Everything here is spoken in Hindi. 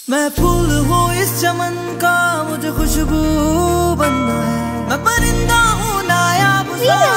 मैं फूल हूँ इस चमन का, मुझे खुशबू बनना है। मैं परिंदा हूँ नायाब सा,